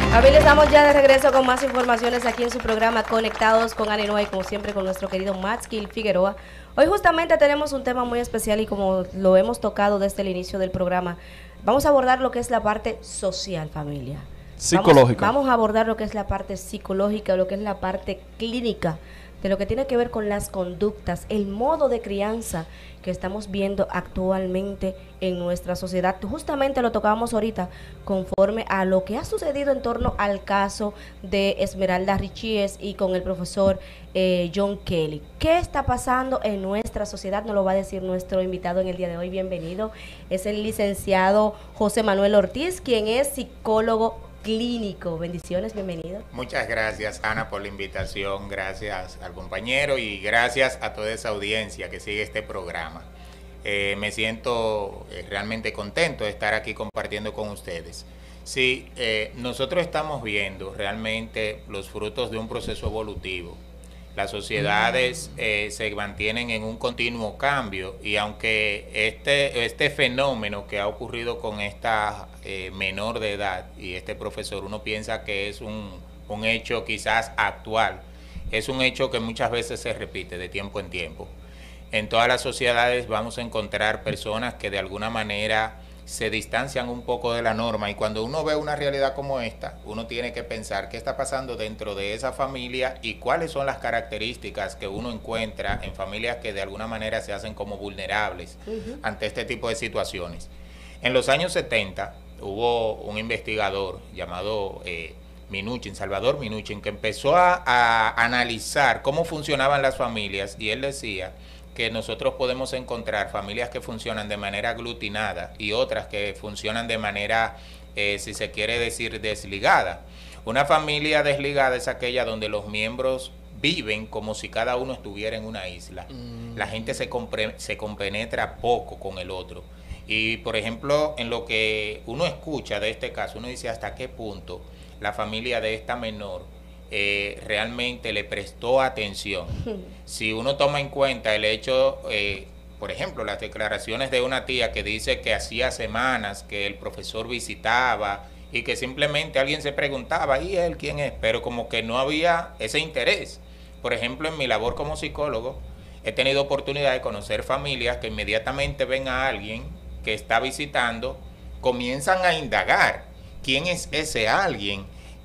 Familia, estamos ya de regreso con más informaciones aquí en su programa Conectados con Aninoa y como siempre con nuestro querido Maxkil Figueroa. Hoy justamente tenemos un tema muy especial y como lo hemos tocado desde el inicio del programa, vamos a abordar lo que es la parte social, familia. Psicológica. Vamos a abordar lo que es la parte psicológica, lo que es la parte clínica, de lo que tiene que ver con las conductas, el modo de crianza que estamos viendo actualmente en nuestra sociedad. Justamente lo tocábamos ahorita conforme a lo que ha sucedido en torno al caso de Esmeralda Richies y con el profesor John Kelly. ¿Qué está pasando en nuestra sociedad? Nos lo va a decir nuestro invitado en el día de hoy. Bienvenido. Es el licenciado José Manuel Ortiz, quien es psicólogo clínico. Bendiciones, bienvenido. Muchas gracias, Ana, por la invitación, gracias al compañero y gracias a toda esa audiencia que sigue este programa. Me siento realmente contento de estar aquí compartiendo con ustedes. Sí, nosotros estamos viendo realmente los frutos de un proceso evolutivo. Las sociedades se mantienen en un continuo cambio y aunque este fenómeno que ha ocurrido con esta menor de edad y este profesor, uno piensa que es un hecho quizás actual, es un hecho que muchas veces se repite de tiempo en tiempo. En todas las sociedades vamos a encontrar personas que de alguna manera se distancian un poco de la norma y cuando uno ve una realidad como esta, uno tiene que pensar qué está pasando dentro de esa familia y cuáles son las características que uno encuentra en familias que de alguna manera se hacen como vulnerables ante este tipo de situaciones. En los años 70 hubo un investigador llamado Minuchin, Salvador Minuchin, que empezó a analizar cómo funcionaban las familias y él decía que nosotros podemos encontrar familias que funcionan de manera aglutinada y otras que funcionan de manera, si se quiere decir, desligada. Una familia desligada es aquella donde los miembros viven como si cada uno estuviera en una isla. La gente se compenetra poco con el otro. Y, por ejemplo, en lo que uno escucha de este caso, uno dice hasta qué punto la familia de esta menor realmente le prestó atención. Si uno toma en cuenta el hecho, por ejemplo, las declaraciones de una tía que dice que hacía semanas que el profesor visitaba y que simplemente alguien se preguntaba, ¿y él quién es? Pero como que no había ese interés. Por ejemplo, en mi labor como psicólogo, he tenido oportunidad de conocer familias que inmediatamente ven a alguien que está visitando, comienzan a indagar quién es ese alguien.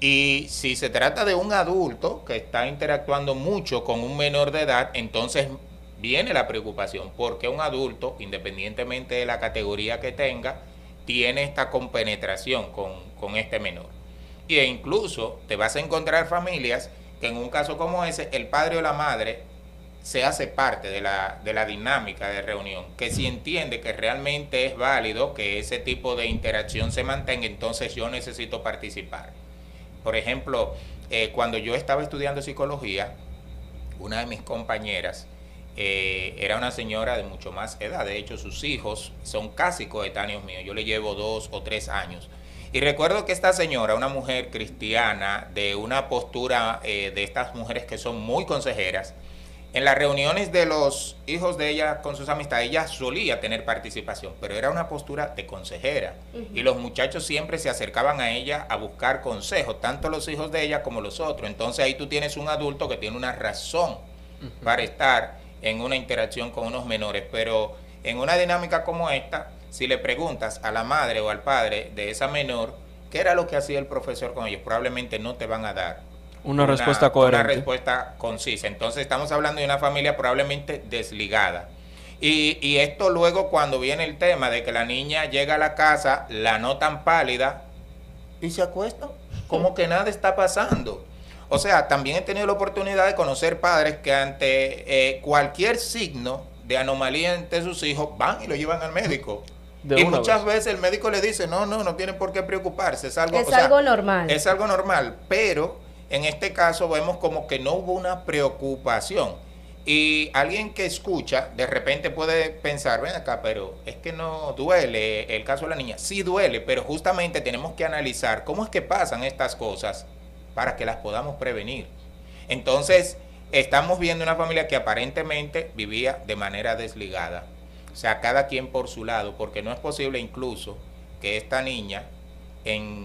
Y si se trata de un adulto que está interactuando mucho con un menor de edad, entonces viene la preocupación, porque un adulto, independientemente de la categoría que tenga, tiene esta compenetración con este menor. E incluso te vas a encontrar familias que en un caso como ese, el padre o la madre se hace parte de la dinámica de reunión, que si entiende que realmente es válido que ese tipo de interacción se mantenga, entonces yo necesito participar. Por ejemplo, cuando yo estaba estudiando psicología, una de mis compañeras era una señora de mucho más edad. De hecho, sus hijos son casi coetáneos míos. Yo le llevo 2 o 3 años. Y recuerdo que esta señora, una mujer cristiana, de una postura de estas mujeres que son muy consejeras, en las reuniones de los hijos de ella con sus amistades, ella solía tener participación, pero era una postura de consejera. Y los muchachos siempre se acercaban a ella a buscar consejos, tanto los hijos de ella como los otros. Entonces ahí tú tienes un adulto que tiene una razón para estar en una interacción con unos menores. Pero en una dinámica como esta, si le preguntas a la madre o al padre de esa menor, ¿qué era lo que hacía el profesor con ellos? Probablemente no te van a dar una respuesta coherente. Una respuesta concisa. Entonces estamos hablando de una familia probablemente desligada. Y esto luego cuando viene el tema de que la niña llega a la casa, la notan pálida y se acuestan como que nada está pasando. O sea, también he tenido la oportunidad de conocer padres que ante cualquier signo de anomalía entre sus hijos van y lo llevan al médico. Y muchas veces el médico le dice, no tienen por qué preocuparse. Es algo, algo normal. Es algo normal, pero en este caso vemos como que no hubo una preocupación. Y alguien que escucha, de repente puede pensar, ven acá, pero es que no duele el caso de la niña. Sí duele, pero justamente tenemos que analizar cómo es que pasan estas cosas para que las podamos prevenir. Entonces, estamos viendo una familia que aparentemente vivía de manera desligada. O sea, cada quien por su lado, porque no es posible incluso que esta niña en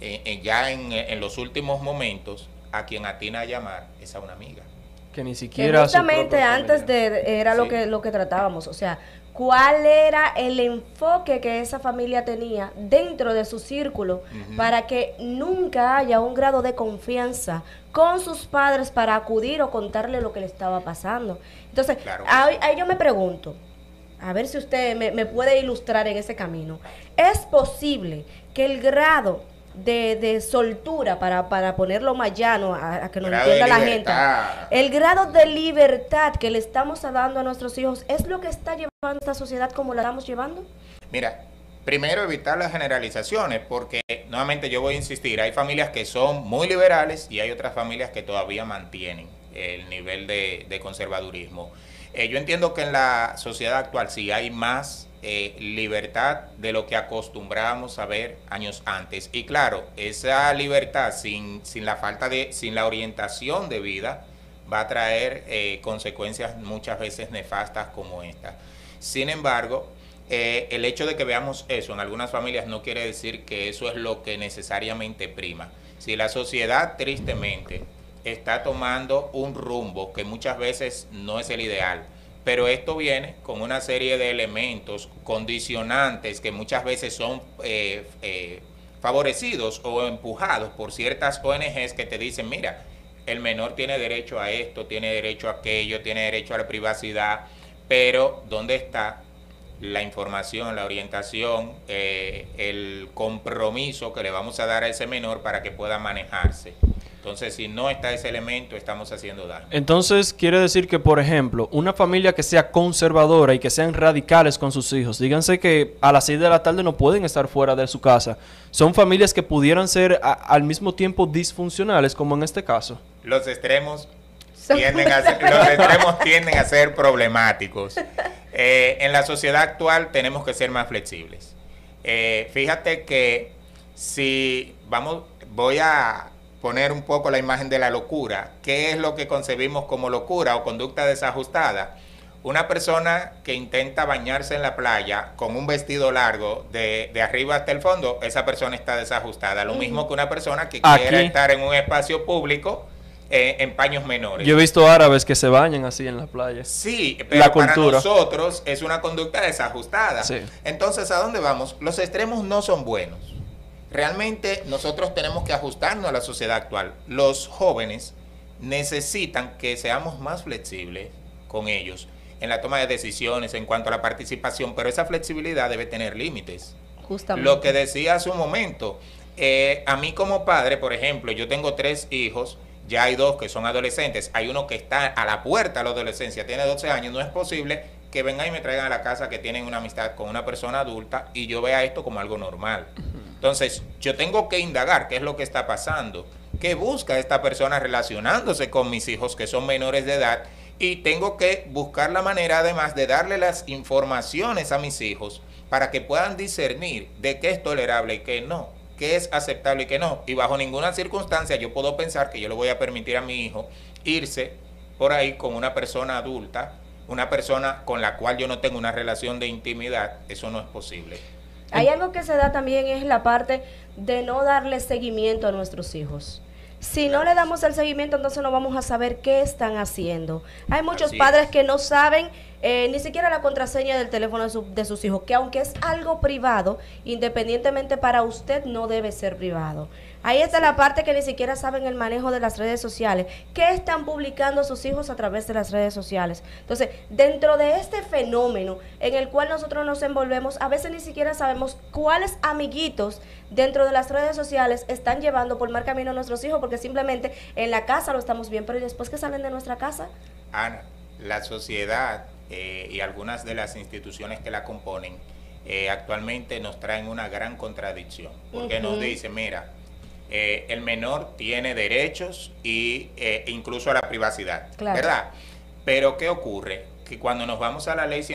ya en los últimos momentos, a quien atina a llamar es a una amiga. Que ni Que siquiera justamente antes era Sí. lo que tratábamos, o sea, cuál era el enfoque que esa familia tenía dentro de su círculo para que nunca haya un grado de confianza con sus padres para acudir o contarle lo que le estaba pasando. Entonces, Claro. ahí yo me pregunto, a ver si usted me puede ilustrar en ese camino. ¿Es posible que el grado de soltura, para ponerlo más llano, a que nos Grado de entienda la gente, libertad. el grado de libertad que le estamos dando a nuestros hijos, es lo que está llevando esta sociedad como la estamos llevando? Mira, primero evitar las generalizaciones, porque nuevamente yo voy a insistir, hay familias que son muy liberales y hay otras familias que todavía mantienen el nivel de conservadurismo. Yo entiendo que en la sociedad actual sí hay más libertad de lo que acostumbrábamos a ver años antes. Y claro, esa libertad sin la orientación de vida va a traer consecuencias muchas veces nefastas como esta. Sin embargo, el hecho de que veamos eso en algunas familias no quiere decir que eso es lo que necesariamente prima. Si la sociedad tristemente está tomando un rumbo que muchas veces no es el ideal, pero esto viene con una serie de elementos condicionantes que muchas veces son favorecidos o empujados por ciertas ONGs que te dicen, mira, el menor tiene derecho a esto, tiene derecho a aquello, tiene derecho a la privacidad, pero ¿dónde está la información, la orientación, el compromiso que le vamos a dar a ese menor para que pueda manejarse? Entonces, si no está ese elemento, estamos haciendo daño. Entonces, quiere decir que, por ejemplo, una familia que sea conservadora y que sean radicales con sus hijos, díganse que a las 6 de la tarde no pueden estar fuera de su casa, son familias que pudieran ser al mismo tiempo disfuncionales, como en este caso. Los extremos tienden a ser problemáticos. En la sociedad actual tenemos que ser más flexibles. Fíjate que voy a poner un poco la imagen de la locura. ¿Qué es lo que concebimos como locura o conducta desajustada? Una persona que intenta bañarse en la playa con un vestido largo de arriba hasta el fondo, esa persona está desajustada. Lo mismo que una persona que quiera estar en un espacio público en paños menores. Yo he visto árabes que se bañan así en la playa. Sí, pero la para cultura. nosotros es una conducta desajustada. Sí. Entonces, ¿a dónde vamos? Los extremos no son buenos. Realmente nosotros tenemos que ajustarnos a la sociedad actual. Los jóvenes necesitan que seamos más flexibles con ellos en la toma de decisiones en cuanto a la participación, pero esa flexibilidad debe tener límites. Justamente. Lo que decía hace un momento, a mí como padre, por ejemplo, yo tengo 3 hijos, ya hay 2 que son adolescentes, hay uno que está a la puerta de la adolescencia, tiene 12 años, no es posible que vengan y me traigan a la casa que tienen una amistad con una persona adulta y yo vea esto como algo normal. Entonces, yo tengo que indagar qué es lo que está pasando, qué busca esta persona relacionándose con mis hijos que son menores de edad, y tengo que buscar la manera además de darle las informaciones a mis hijos para que puedan discernir de qué es tolerable y qué no, qué es aceptable y qué no. Y bajo ninguna circunstancia yo puedo pensar que yo le voy a permitir a mi hijo irse por ahí con una persona adulta, una persona con la cual yo no tengo una relación de intimidad. Eso no es posible. Hay algo que se da también, es la parte de no darle seguimiento a nuestros hijos. Si no le damos el seguimiento, entonces no vamos a saber qué están haciendo. Hay muchos padres que no saben ni siquiera la contraseña del teléfono de sus hijos, que aunque es algo privado, independientemente para usted no debe ser privado. Ahí está la parte que ni siquiera saben el manejo de las redes sociales. ¿Qué están publicando sus hijos a través de las redes sociales? Entonces, dentro de este fenómeno en el cual nosotros nos envolvemos, a veces ni siquiera sabemos cuáles amiguitos dentro de las redes sociales están llevando por mal camino a nuestros hijos, porque simplemente en la casa lo estamos bien, pero ¿y después que salen de nuestra casa? Ana, la sociedad y algunas de las instituciones que la componen actualmente nos traen una gran contradicción, porque nos dicen, mira, el menor tiene derechos y incluso a la privacidad, claro, ¿verdad? Pero ¿qué ocurre? Que cuando nos vamos a la ley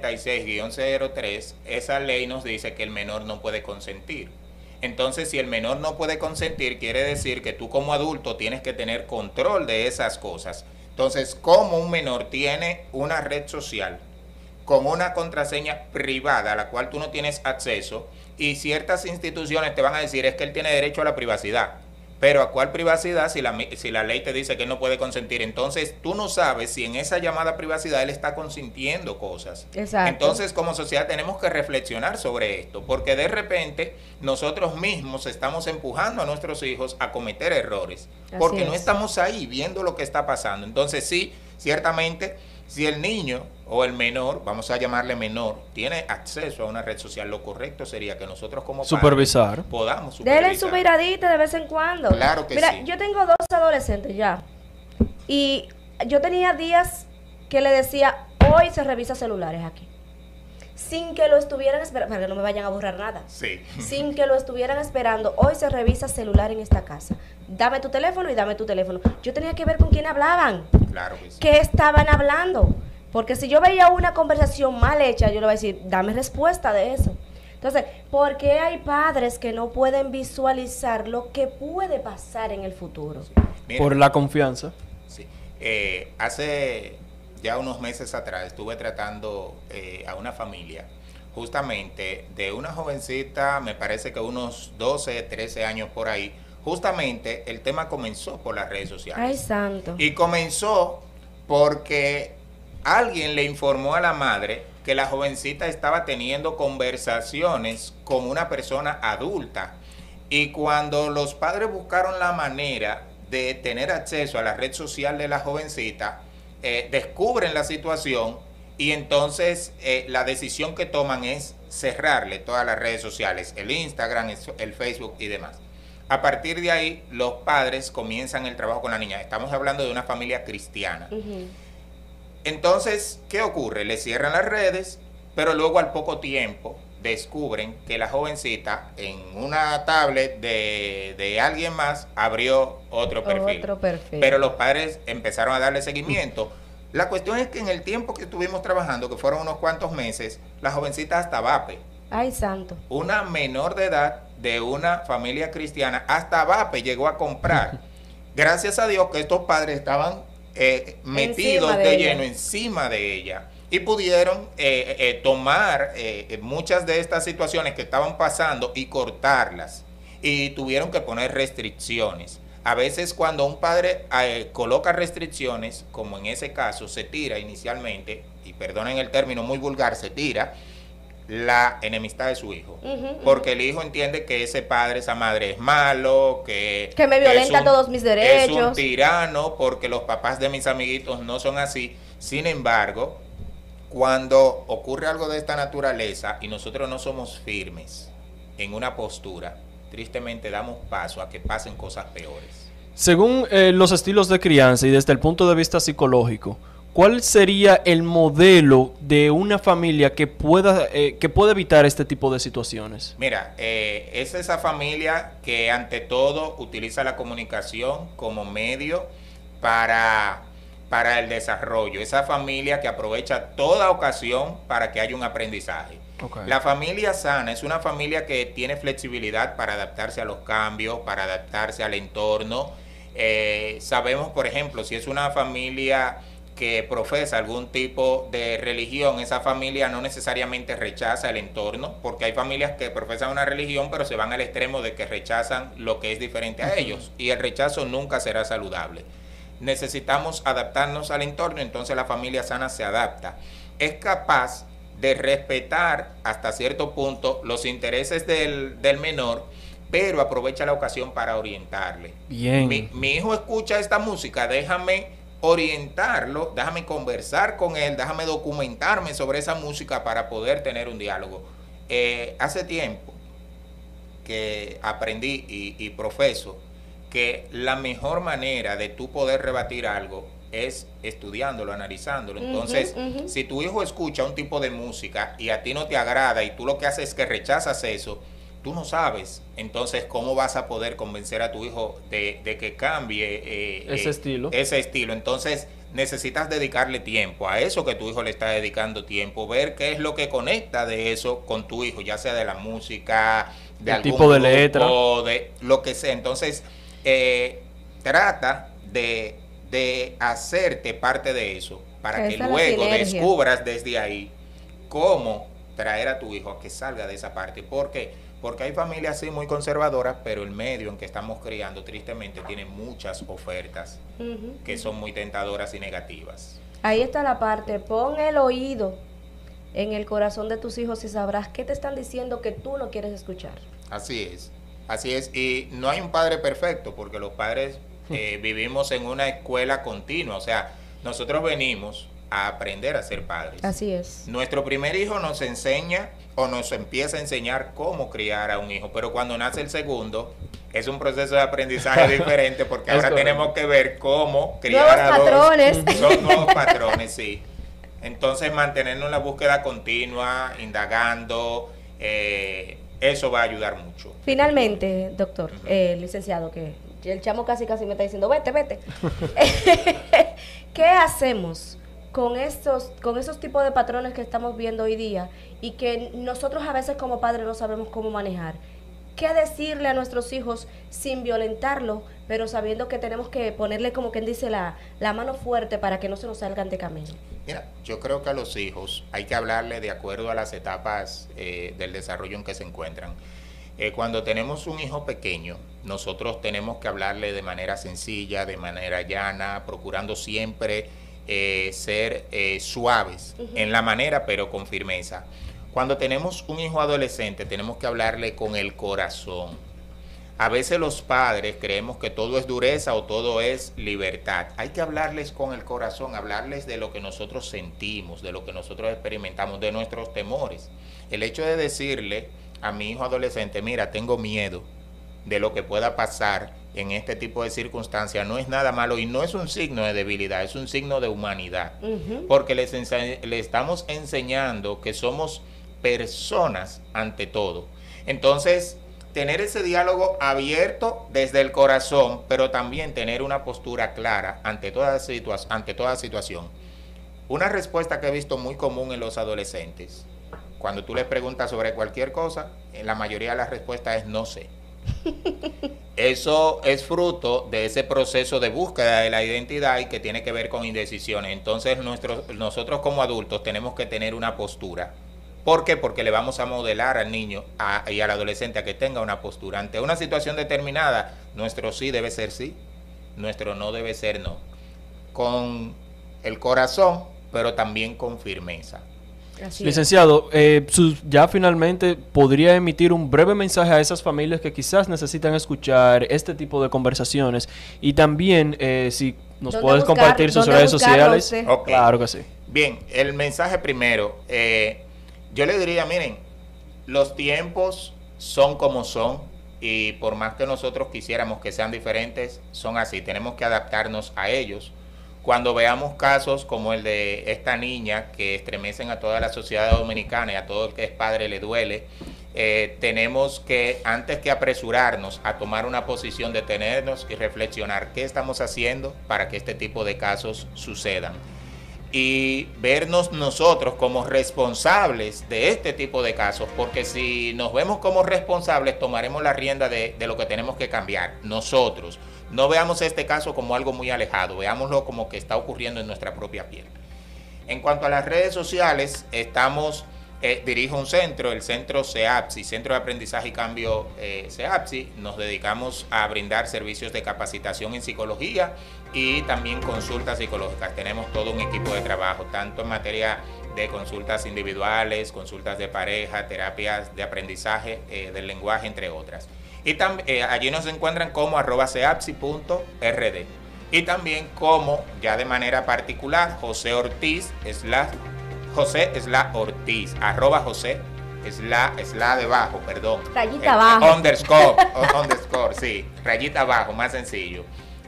136-03, esa ley nos dice que el menor no puede consentir. Entonces, si el menor no puede consentir, quiere decir que tú como adulto tienes que tener control de esas cosas. Entonces, ¿cómo un menor tiene una red social con una contraseña privada a la cual tú no tienes acceso y ciertas instituciones te van a decir es que él tiene derecho a la privacidad. Pero ¿a cuál privacidad si la ley te dice que él no puede consentir? Entonces tú no sabes si en esa llamada privacidad él está consintiendo cosas. Exacto. Entonces como sociedad tenemos que reflexionar sobre esto, porque de repente nosotros mismos estamos empujando a nuestros hijos a cometer errores, porque Así no es. estamos ahí viendo lo que está pasando. Entonces sí, ciertamente, si el niño o el menor, vamos a llamarle menor, tiene acceso a una red social, lo correcto sería que nosotros como padres Supervisar. podamos supervisar. Denle su miradita de vez en cuando. Claro que Mira, sí. yo tengo 2 adolescentes ya. Y yo tenía días que le decía, hoy se revisa celulares aquí. Sin que lo estuvieran esperando, para que no me vayan a borrar nada. Sí. Sin que lo estuvieran esperando, hoy se revisa celular en esta casa. Dame tu teléfono y dame tu teléfono. Yo tenía que ver con quién hablaban, Claro que sí. qué estaban hablando. Porque si yo veía una conversación mal hecha, yo le voy a decir, dame respuesta de eso. Entonces, ¿por qué hay padres que no pueden visualizar lo que puede pasar en el futuro? Mira, Por la confianza. sí. Hace ya unos meses atrás estuve tratando a una familia, justamente de una jovencita, me parece que unos 12, 13 años por ahí. Justamente el tema comenzó por las redes sociales. Ay, santo. Y comenzó porque alguien le informó a la madre que la jovencita estaba teniendo conversaciones con una persona adulta. Y cuando los padres buscaron la manera de tener acceso a la red social de la jovencita, descubren la situación y entonces la decisión que toman es cerrarle todas las redes sociales, el Instagram, el Facebook y demás. A partir de ahí, los padres comienzan el trabajo con la niña. Estamos hablando de una familia cristiana. Ujú. Entonces, ¿qué ocurre? Le cierran las redes, pero luego al poco tiempo descubren que la jovencita en una tablet de alguien más abrió otro perfil. Otro perfil. Pero los padres empezaron a darle seguimiento. La cuestión es que en el tiempo que estuvimos trabajando, que fueron unos cuantos meses, la jovencita hasta vape, Ay, santo. una menor de edad de una familia cristiana, hasta vape llegó a comprar. Gracias a Dios que estos padres estaban metidos Encima de de ella. lleno encima de ella y pudieron tomar muchas de estas situaciones que estaban pasando y cortarlas, y tuvieron que poner restricciones. A veces cuando un padre coloca restricciones, como en ese caso, se tira inicialmente, y perdonen el término muy vulgar, se tira la enemistad de su hijo. Porque el hijo entiende que ese padre, esa madre es malo, que me violenta todos mis derechos. Es un tirano, porque los papás de mis amiguitos no son así. Sin embargo, cuando ocurre algo de esta naturaleza y nosotros no somos firmes en una postura, tristemente damos paso a que pasen cosas peores. Según los estilos de crianza y desde el punto de vista psicológico, ¿cuál sería el modelo de una familia que pueda evitar este tipo de situaciones? Mira, es esa familia que ante todo utiliza la comunicación como medio para el desarrollo. Esa familia que aprovecha toda ocasión para que haya un aprendizaje. Okay. La familia sana es una familia que tiene flexibilidad para adaptarse a los cambios, para adaptarse al entorno. Sabemos, por ejemplo, si es una familia que profesa algún tipo de religión, esa familia no necesariamente rechaza el entorno, porque hay familias que profesan una religión pero se van al extremo de que rechazan lo que es diferente a ellos, y el rechazo nunca será saludable. Necesitamos adaptarnos al entorno, entonces la familia sana se adapta. Es capaz de respetar hasta cierto punto los intereses del menor, pero aprovecha la ocasión para orientarle. Bien. Mi hijo escucha esta música, déjame orientarlo, déjame conversar con él, déjame documentarme sobre esa música para poder tener un diálogo. Hace tiempo que aprendí y profeso que la mejor manera de tú poder rebatir algo es estudiándolo, analizándolo. Entonces, si tu hijo escucha un tipo de música y a ti no te agrada y tú lo que haces es que rechazas eso, tú no sabes, entonces, cómo vas a poder convencer a tu hijo de que cambie ese estilo. Entonces, necesitas dedicarle tiempo a eso que tu hijo le está dedicando tiempo, ver qué es lo que conecta de eso con tu hijo, ya sea de la música, de el algún tipo de grupo, letra, de lo que sea. Entonces, trata de hacerte parte de eso para que luego descubras desde ahí cómo traer a tu hijo a que salga de esa parte. ¿Por qué? porque hay familias sí muy conservadoras, pero el medio en que estamos criando tristemente tiene muchas ofertas que son muy tentadoras y negativas. Ahí está la parte, pon el oído en el corazón de tus hijos y sabrás qué te están diciendo que tú no quieres escuchar. Así es, y no hay un padre perfecto, porque los padres vivimos en una escuela continua, o sea, nosotros venimos a aprender a ser padres. Así es. Nuestro primer hijo nos enseña o nos empieza a enseñar cómo criar a un hijo, pero cuando nace el segundo es un proceso de aprendizaje diferente, porque ahora correcto. Tenemos que ver cómo criar a patrones. Dos. Son nuevos patrones, sí. Entonces mantenernos en la búsqueda continua, indagando, eso va a ayudar mucho. Finalmente, doctor, licenciado, que el chamo casi me está diciendo, vete. ¿Qué hacemos con esos tipos de patrones que estamos viendo hoy día y que nosotros a veces como padres no sabemos cómo manejar? ¿Qué decirle a nuestros hijos sin violentarlo, pero sabiendo que tenemos que ponerle, como quien dice, la mano fuerte para que no se nos salgan de camino? Mira, yo creo que a los hijos hay que hablarle de acuerdo a las etapas del desarrollo en que se encuentran. Cuando tenemos un hijo pequeño, nosotros tenemos que hablarle de manera sencilla, de manera llana, procurando siempre ser suaves en la manera, pero con firmeza. Cuando tenemos un hijo adolescente, tenemos que hablarle con el corazón. A veces los padres creemos que todo es dureza o todo es libertad. Hay que hablarles con el corazón, hablarles de lo que nosotros sentimos, de lo que nosotros experimentamos, de nuestros temores. El hecho de decirle a mi hijo adolescente, mira, tengo miedo de lo que pueda pasar en este tipo de circunstancias, no es nada malo y no es un signo de debilidad, es un signo de humanidad. Porque le estamos enseñando que somos personas ante todo. Entonces, tener ese diálogo abierto desde el corazón, pero también tener una postura clara ante toda situación. Una respuesta que he visto muy común en los adolescentes, cuando tú les preguntas sobre cualquier cosa, la mayoría de las respuestas es no sé. Eso es fruto de ese proceso de búsqueda de la identidad y que tiene que ver con indecisiones. Entonces, nosotros como adultos tenemos que tener una postura. ¿Por qué? Porque le vamos a modelar al niño y al adolescente a que tenga una postura. Ante una situación determinada, nuestro sí debe ser sí, nuestro no debe ser no. Con el corazón, pero también con firmeza. Licenciado, ya finalmente podría emitir un breve mensaje a esas familias que quizás necesitan escuchar este tipo de conversaciones y también si nos puedes compartir sus redes sociales. Okay. Claro que sí. Bien, el mensaje primero, yo le diría, miren, los tiempos son como son y por más que nosotros quisiéramos que sean diferentes, son así, tenemos que adaptarnos a ellos. Cuando veamos casos como el de esta niña que estremecen a toda la sociedad dominicana y a todo el que es padre le duele, tenemos que, antes que apresurarnos a tomar una posición, detenernos y reflexionar qué estamos haciendo para que este tipo de casos sucedan. Y vernos nosotros como responsables de este tipo de casos, porque si nos vemos como responsables, tomaremos la rienda de lo que tenemos que cambiar, nosotros. No veamos este caso como algo muy alejado, veámoslo como que está ocurriendo en nuestra propia piel. En cuanto a las redes sociales, dirijo un centro, el centro CEAPSI, Centro de Aprendizaje y Cambio CEAPSI. Nos dedicamos a brindar servicios de capacitación en psicología y también consultas psicológicas. Tenemos todo un equipo de trabajo, tanto en materia de consultas individuales, consultas de pareja, terapias de aprendizaje del lenguaje, entre otras. Y allí nos encuentran como @ceapsi.rd. Y también como, ya de manera particular, José Ortiz, José Ortiz, @José, debajo, perdón. Rayita abajo. Underscore, sí, rayita abajo, más sencillo.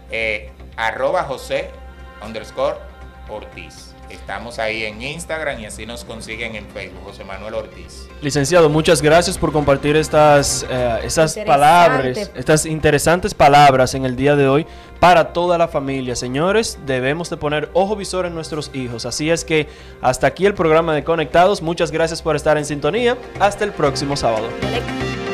@José _Ortiz. Estamos ahí en Instagram y así nos consiguen en Facebook, José Manuel Ortiz. Licenciado, muchas gracias por compartir estas palabras, estas interesantes palabras en el día de hoy para toda la familia. Señores, debemos de poner ojo visor en nuestros hijos. Así es que hasta aquí el programa de Conectados. Muchas gracias por estar en sintonía. Hasta el próximo sábado.